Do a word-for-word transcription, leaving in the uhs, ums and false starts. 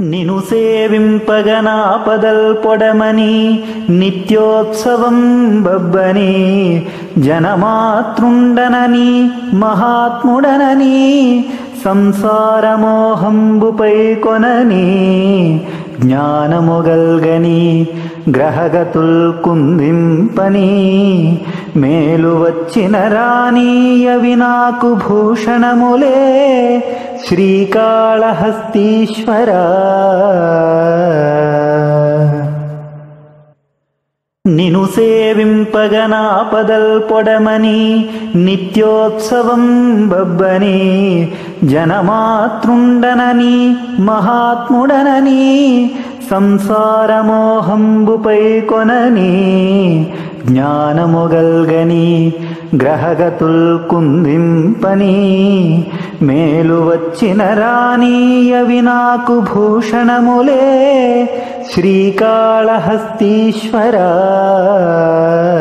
నిను సేవింపగనాపదల్ పొడమని నిత్యోత్సవం బబ్బని జనమాతృండనని మహాత్ముడనని సంసారమోహంబుపై కొనని జ్ఞానముగల్గని గ్రహగతుల్ కుందింపని మేలు వచ్చిన రానీయవి నాకు భూషణములే శ్రీకాళహస్తీశ్వర. నిను సేవింపగనాపదల్ పొడమని నిత్యోత్సవం బబ్బని జనమాతృండనని మహాత్ముడనని సంసారమోహంబుపై కొనని జ్ఞానముగల్గని గ్రహగతుల్ కుందింపని మేలు వచ్చిన రానీయవి నాకు భూషణములే శ్రీకాళహస్తీశ్వర.